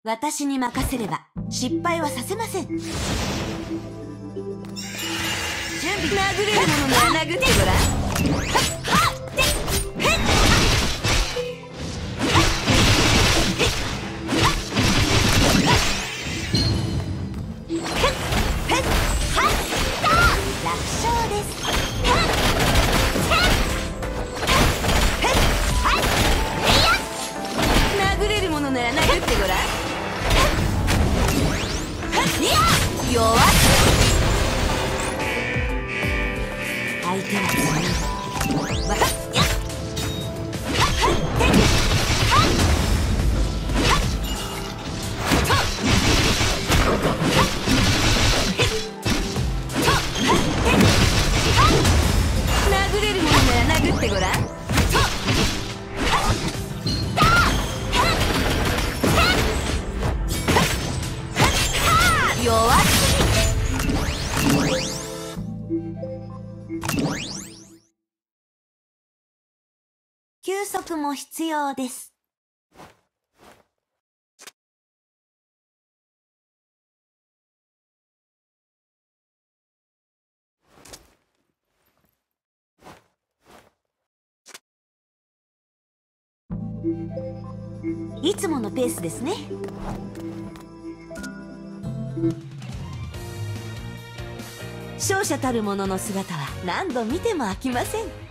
私に任せれば失敗はさせません。準備。殴れるものなら殴ってごらん。楽勝です。殴れるものなら殴ってごらん。弱っ。相手は強い。わかっ。殴れるものなら殴ってごらん。弱っ。休息も必要です。いつものペースですね。勝者たる者の姿は何度見ても飽きません。